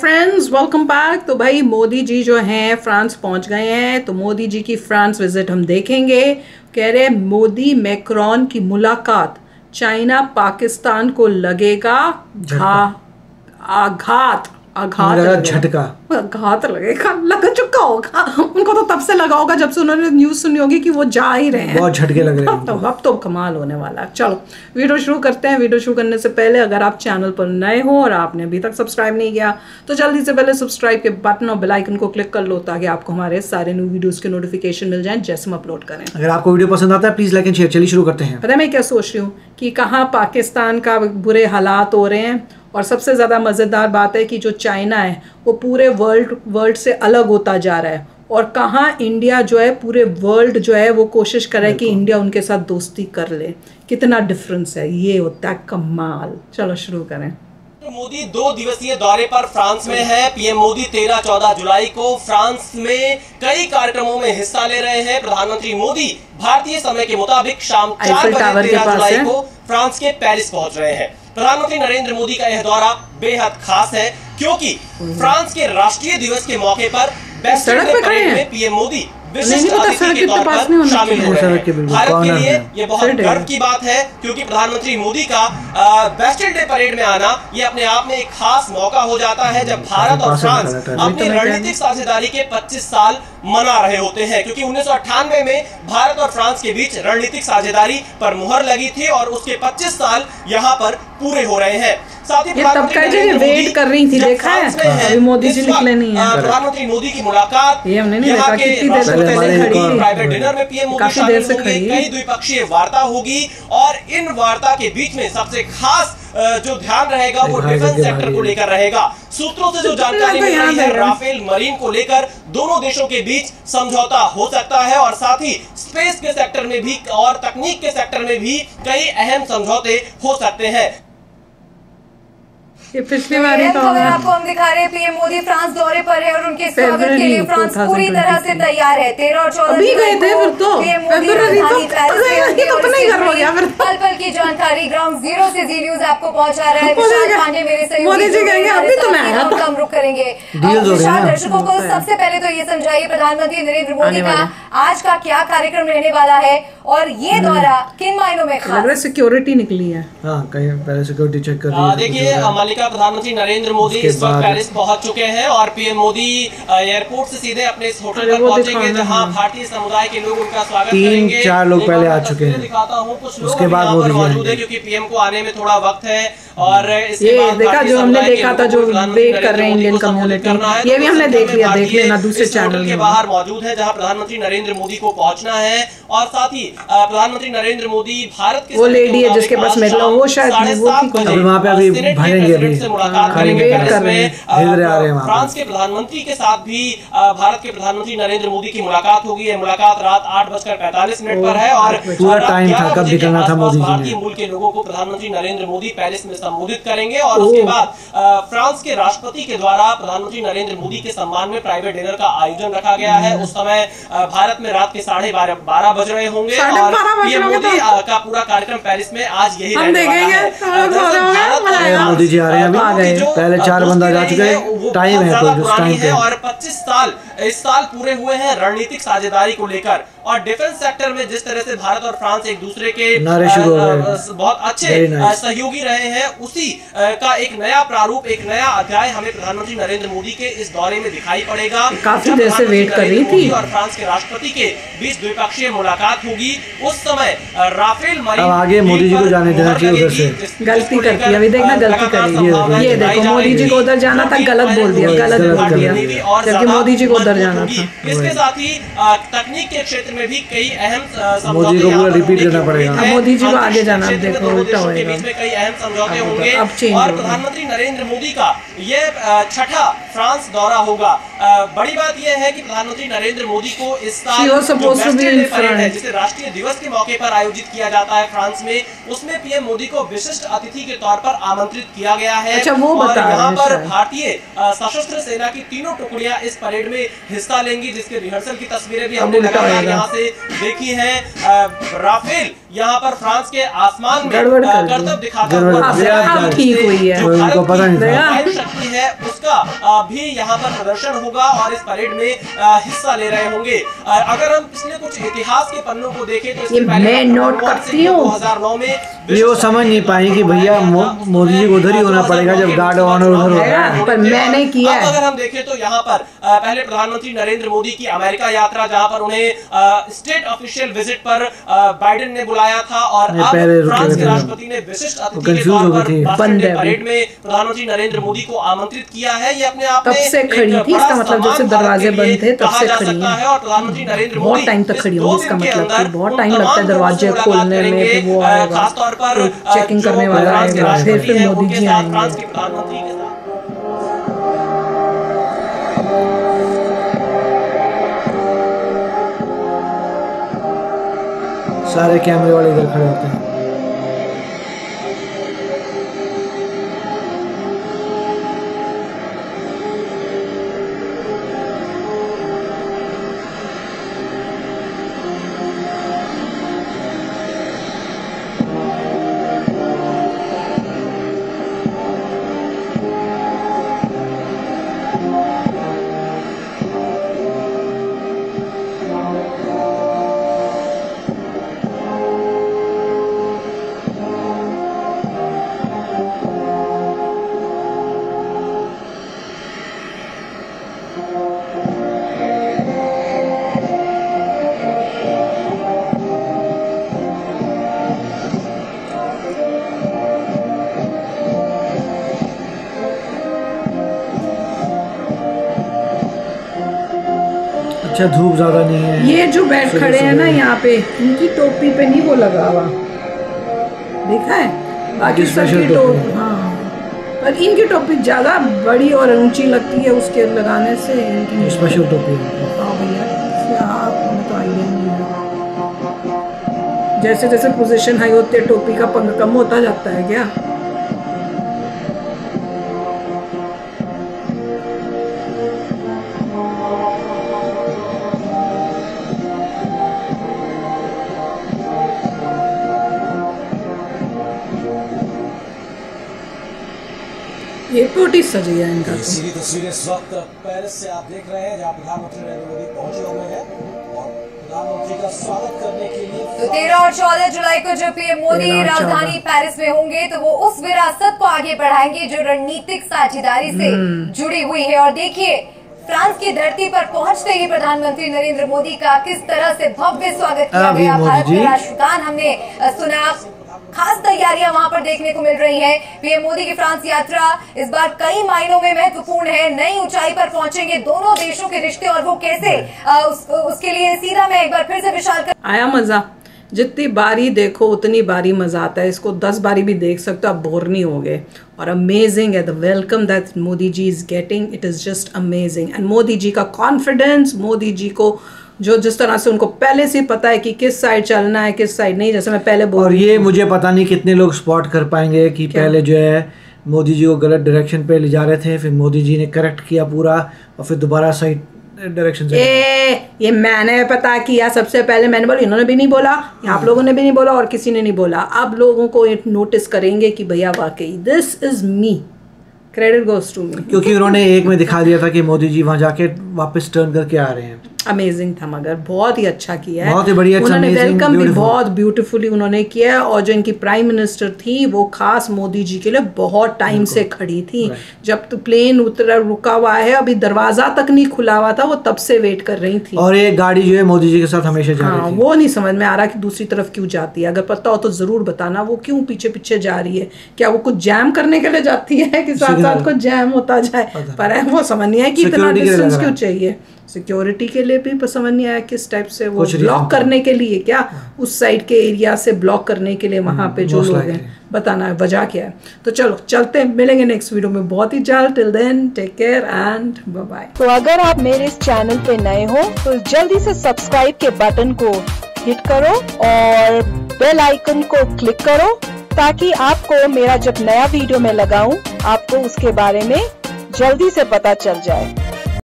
Friends, welcome back. तो भाई मोदी जी जो हैं फ्रांस पहुंच गए हैं, तो मोदी जी की फ्रांस विजिट हम देखेंगे। कह रहे हैं मोदी मैक्रोन की मुलाकात चाइना पाकिस्तान को लगेगा आघात झटका आघात लगेगा, लग चुका होगा उनको। तो तब से लगा होगा जब से उन्होंने न्यूज़ सुनी होगी कि वो जा ही रहे हैं। बहुत झटके लग रहे हैं। अब तो कमाल होने वाला है। चलो वीडियो शुरू करते हैं। वीडियो शुरू करने से पहले अगर आप चैनल पर नए हो और आपने अभी तक सब्सक्राइब नहीं किया तो जल्दी से पहले सब्सक्राइब के बटन और बेल आइकन को क्लिक कर लो ताकि आपको हमारे सारे न्यू वीडियोस के नोटिफिकेशन मिल जाएं जैसे हम अपलोड करें। अगर आपको वीडियो पसंद आता है प्लीज लाइक एंड शेयर। चलिए शुरू करते हैं। पता है मैं क्या सोच रही हूँ कि कहाँ पाकिस्तान का बुरे हालात हो रहे हैं, और सबसे ज़्यादा मज़ेदार बात है कि जो चाइना है वो पूरे वर्ल्ड से अलग होता जा रहा है, और कहाँ इंडिया जो है पूरे वर्ल्ड जो है वो कोशिश कर रहा है कि इंडिया उनके साथ दोस्ती कर ले। कितना डिफरेंस है, ये होता है कमाल। चलो शुरू करें। मोदी 2 दिवसीय दौरे पर फ्रांस में है। पीएम मोदी 13-14 जुलाई को फ्रांस में कई कार्यक्रमों में हिस्सा ले रहे हैं। प्रधानमंत्री मोदी भारतीय समय के मुताबिक शाम 4 बजे 13 जुलाई को फ्रांस के पेरिस पहुंच रहे हैं। प्रधानमंत्री नरेंद्र मोदी का यह दौरा बेहद खास है क्योंकि फ्रांस के राष्ट्रीय दिवस के मौके पर बेस्टिल डे परेड में पीएम मोदी विशिष्ट अतिथि के तौर पर शामिल हो रहे हैं। भारत के लिए ये बहुत गर्व की बात है क्योंकि प्रधानमंत्री मोदी का बेस्टिल डे परेड में आना ये अपने आप में एक खास मौका हो जाता है जब भारत और फ्रांस अपनी रणनीतिक साझेदारी के 25 साल मना रहे होते हैं, क्योंकि 1998 में भारत और फ्रांस के बीच रणनीतिक साझेदारी पर मुहर लगी थी और उसके 25 साल यहाँ पर पूरे हो रहे हैं। साथ ही प्रधानमंत्री वेट कर रही थी, देखा है अभी मोदी जी निकले नहीं है। प्रधानमंत्री मोदी की मुलाकात ये हमने नहीं देखा, कितनी देर से खड़ी प्राइवेट डिनर में पीएम मोदी शामिल होंगे, कई द्विपक्षीय वार्ता होगी और इन वार्ता के बीच में सबसे खास जो ध्यान रहेगा वो डिफेंस सेक्टर को लेकर रहेगा। सूत्रों से जो जानकारी मिल रही है राफेल मरीन को लेकर दोनों देशों के बीच समझौता हो सकता है और साथ ही स्पेस के सेक्टर में भी और तकनीक के सेक्टर में भी कई अहम समझौते हो सकते हैं। ये पिछली बार ही खबर आपको हम दिखा रहे हैं। पीएम मोदी फ्रांस दौरे पर है और उनके स्वागत के लिए फ्रांस पूरी तरह से तैयार है। 13 और 14 जुलाई को पीएम मोदी राजधानी पेरिस पल पल की जानकारी ग्राउंड जीरो से जी न्यूज आपको पहुंचा रहा है। विशाल पांडे मेरे सहयोगी हम रुक करेंगे। विशाल दर्शकों को सबसे पहले तो ये समझाइए प्रधानमंत्री नरेंद्र मोदी का आज का क्या कार्यक्रम रहने वाला है और ये दौरा किन मायनों में खास? सिक्योरिटी निकली है। कहीं पहले सिक्योरिटी चेक कर रही है। देखिए मल्लिका, प्रधानमंत्री नरेंद्र मोदी इस वक्त पेरिस पहुंच चुके हैं और पीएम मोदी एयरपोर्ट से सीधे अपने इस होटल पर पहुंचेंगे जहां भारतीय समुदाय के लोग उनका स्वागत करेंगे। 3-4 लोग पहले आ चुके हैं। दिखाता हूं कुछ लोग उसके बाद मोदी मौजूद है क्योंकि पीएम को आने में थोड़ा वक्त है और इसके बाद देखा जो हमने देखा था जो वेट कर रहे हैं इंडियन कम्युनिटी, ये भी हमने देख लिया। देख लेना दूसरे चैनल के बाहर मौजूद है जहां प्रधानमंत्री नरेंद्र मोदी को पहुंचना है और साथ ही प्रधानमंत्री नरेंद्र मोदी भारत के वो लेडी है जिसके पास मेडल वो शायद वहाँ पे अभी भरेंगे अभी फ्रांस के प्रधानमंत्री के साथ भी भारत के प्रधानमंत्री नरेंद्र मोदी की मुलाकात होगी। यह मुलाकात रात 8:45 पर है और पूरा टाइम था कब निकलना था मोदी जी ने। भारतीय मूल के लोगों को प्रधानमंत्री नरेंद्र मोदी पेरिस में संबोधित करेंगे और उसके बाद फ्रांस के राष्ट्रपति के द्वारा प्रधानमंत्री नरेंद्र मोदी के सम्मान में प्राइवेट डिनर का आयोजन रखा गया है। उस समय भारत में रात के 12:30 बज रहे होंगे और पीएम मोदी का पूरा कार्यक्रम पेरिस में आज यही रहने वाला है। मोदी जी आ रहे हैं, पहले 4 बंदा जा चुके हैं। टाइम है और 25 साल इस साल पूरे हुए हैं रणनीतिक साझेदारी को लेकर और डिफेंस सेक्टर में जिस तरह से भारत और फ्रांस एक दूसरे के बहुत अच्छे सहयोगी रहे हैं उसी का एक नया प्रारूप, एक नया अध्याय हमें प्रधानमंत्री नरेंद्र मोदी के इस दौरे में दिखाई पड़ेगा। काफी देर से वेट कर रही थी और फ्रांस के राष्ट्रपति के बीच द्विपक्षीय मुलाकात होगी। उस समय राफेल मरीन आगे मोदी जी को जाने देना चाहिए, उधर से गलती करती है। अभी देखना गलती करेगी। ये देखो मोदी जी को उधर जाना था, गलत बोल दिया जबकि मोदी जी को उधर जाना था। इसके साथ ही तकनीक के क्षेत्र में भी कई अहम मोदी को पूरा रिपीट करना पड़ेगा। मोदी जी को आगे जाना, देखो उल्टा होएगा। बीच में कई अहम समझौते होंगे और प्रधानमंत्री नरेंद्र मोदी का ये 6ठा फ्रांस दौरा होगा। बड़ी बात यह है कि प्रधानमंत्री नरेंद्र मोदी को इस साल जिसे राष्ट्रीय दिवस के मौके पर आयोजित किया जाता है फ्रांस में, उसमें पीएम मोदी को विशिष्ट अतिथि के तौर पर आमंत्रित किया गया है। और यहाँ पर भारतीय सशस्त्र सेना की 3 टुकड़ियां इस परेड में हिस्सा लेंगी जिसके रिहर्सल की तस्वीरें भी हमने लगातार यहाँ से देखी है। राफेल यहाँ पर फ्रांस के आसमान में करतब दिखाता हुआ ठीक हुई है, जो भारत की वायु शक्ति है उसका भी यहाँ पर प्रदर्शन होगा और इस परेड में हिस्सा ले रहे होंगे। अगर हम पिछले कुछ इतिहास के पन्नों को देखें तो मैं नोट करती हूँ 2009 में ये वो समझ नहीं पाई कि भैया मोदी जी को उधर ही होना पड़ेगा जब गार्ड ऑफ ऑनर उधर होगा, पर मैंने किया। अगर हम देखें तो यहाँ पर पहले प्रधानमंत्री नरेंद्र मोदी की अमेरिका यात्रा, जहाँ पर उन्हें स्टेट ऑफिशियल विजिट पर बाइडेन ने बुलाया था और अब फ्रांस के राष्ट्रपति ने विशिष्ट अतिथि के तौर पर परेड में प्रधानमंत्री नरेंद्र मोदी को आमंत्रित किया है। ये अपने आप में तब से खड़ी थी, इसका मतलब जैसे दरवाजे बंद थे तब से खड़ी है और प्रधानमंत्री नरेंद्र मोदी बहुत टाइम तक खड़ी होगी। इसका मतलब बहुत टाइम लगता है दरवाजे खोलने में, फिर वो आएगा तो चेकिंग करने वाला आएगा, फिर मोदी जी आएंगे। सारे कैमरे वाले इधर खड़े होते हैं। अच्छा धूप ज्यादा नहीं है। ये जो बैठ खड़े हैं ना यहाँ पे, इनकी टोपी पे नहीं वो लगा हुआ, देखा है? बाकी सबकी टोपी, हाँ, पर इनकी टोपी ज्यादा बड़ी और ऊंची लगती है उसके लगाने से। इनकी स्पेशल टोपी। हाँ भैया, हमें तो आइडिया नहीं है। जैसे जैसे पोजीशन हाई होती है टोपी का पंख कम होता जाता है क्या? ये टोटी सज गया इनका। सीधी तस्वीरें इस वक्त पेरिस से आप देख रहे हैं, जहां प्रधानमंत्री नरेंद्र मोदी पहुंचे हुए हैं और प्रधानमंत्री का स्वागत करने के लिए। तो 13 और 14 जुलाई को जो पीएम मोदी राजधानी पेरिस में होंगे तो वो उस विरासत को आगे बढ़ाएंगे जो रणनीतिक साझेदारी से जुड़ी हुई है। और देखिए फ्रांस की धरती पर पहुंचते ही प्रधानमंत्री नरेंद्र मोदी का किस तरह से भव्य स्वागत किया गया। भारत के राष्ट्रगान हमने सुना, खास तैयारियां वहां पर देखने को मिल रही हैं। पीएम मोदी की फ्रांस यात्रा इस बार कई मायनों में महत्वपूर्ण है। नई ऊंचाई पर पहुंचेंगे दोनों देशों के रिश्ते, और वो कैसे, उसके लिए सीधा मैं एक बार फिर से विशाल आया मजा। जितनी बारी देखो उतनी बारी मजा आता है। इसको 10 बारी भी देख सकते हो, आप बोर नहीं होगे। और अमेजिंग है the welcome that Modi ji is getting, it is just amazing. And Modi ji का कॉन्फिडेंस, मोदी जी को जो जिस तरह से उनको पहले से पता है कि किस साइड चलना है किस साइड नहीं, जैसे मैं पहले बोल। और ये मुझे पता नहीं कितने लोग स्पॉट कर पाएंगे कि पहले जो है मोदी जी को गलत डायरेक्शन पे ले जा रहे थे, फिर मोदी जी ने करेक्ट किया पूरा और फिर दोबारा सही डायरेक्शन से। ये मैंने पता किया, सबसे पहले मैंने बोला, इन्होंने भी नहीं बोला, आप लोगों ने भी नहीं बोला और किसी ने नहीं बोला। अब लोगों को नोटिस करेंगे कि भैया वाकई this is me, credit goes to me. क्योंकि उन्होंने एक में दिखा दिया था कि मोदी जी वहां जाके वापस टर्न करके आ रहे हैं। अमेजिंग था, मगर बहुत ही अच्छा किया है, बहुत ही बढ़िया। उन्होंने वेलकम भी बहुत ब्यूटीफुली उन्होंने किया है। और जो इनकी प्राइम मिनिस्टर थी वो खास मोदी जी के लिए बहुत टाइम से खड़ी थी। जब तो प्लेन उतरा रुका हुआ है, अभी दरवाजा तक नहीं खुला हुआ था, वो तब से वेट कर रही थी। और एक गाड़ी जो है मोदी जी के साथ हमेशा जा रही थी। वो नहीं समझ में आ रहा कि दूसरी तरफ क्यों जाती है। अगर पता हो तो जरूर बताना, वो क्यों पीछे पीछे जा रही है। क्या वो कुछ जैम करने के लिए जाती है कि साथ साथ कुछ जैम होता जाए, पर वो समझ नहीं आया कि इतना डिस्टेंस क्यों चाहिए। सिक्योरिटी के लिए भी समझ नहीं आया किस टाइप से वो ब्लॉक करने के लिए, क्या उस साइड के एरिया से ब्लॉक करने के लिए वहां पे जो लोग हैं, बताना है वजह क्या है। तो चलो चलते हैं, मिलेंगे नेक्स्ट वीडियो में बहुत ही जल्द। Till then take care and bye bye. तो अगर आप मेरे इस चैनल पे नए हो तो जल्दी से सब्सक्राइब के बटन को हिट करो और बेल आइकन को क्लिक करो, ताकि आपको मेरा जब नया वीडियो मैं लगाऊं आपको उसके बारे में जल्दी से पता चल जाए।